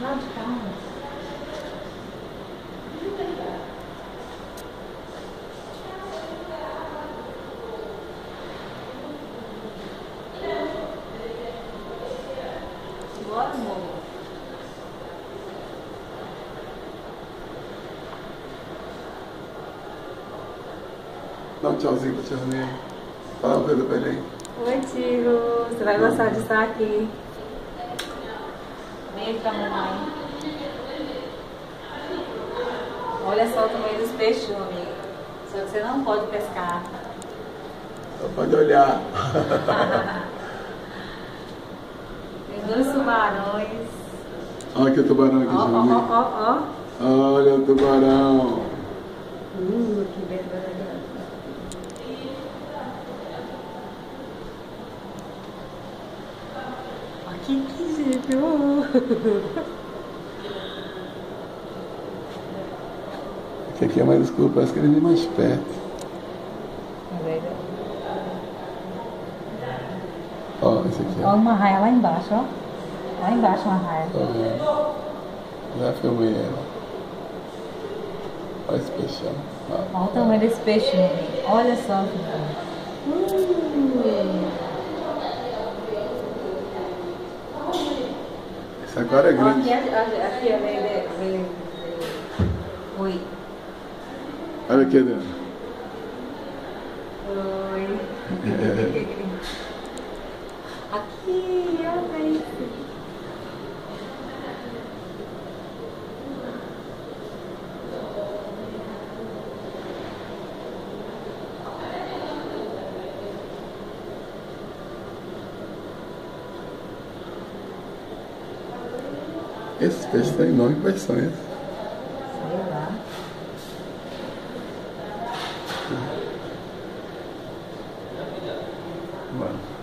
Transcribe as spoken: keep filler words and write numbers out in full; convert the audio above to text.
Lá de casa. Bora, amor. Dá um tchauzinho pra tia Roninha. Fala uma coisa pra ele aí. Oi, tio. Você vai gostar de estar aqui. Vem aqui com a mamãe. Olha só o tamanho dos peixes, amigo. Só que você não pode pescar. Só pode olhar. Tem dois tubarões. Olha aqui o tubarão aqui, Ó, tia ó, Roninha. ó, ó. Olha o tubarão. Uh, que beleza. Que quisito! Esse aqui é mais escuro, parece que ele vem mais perto. Ó, esse aqui. Olha uma raia lá embaixo, ó. Lá embaixo uma raia. Tá vendo? Já filmei ela. Olha esse peixão. Olha o tamanho desse peixe, menino. Olha só. Uh. Esse agora é grande. Aqui, aqui, aqui, oi. Olha aqui, Adriana. Oi. Aqui, olha isso. Esses peixes têm nome, quais são esses? Sei lá. Mano.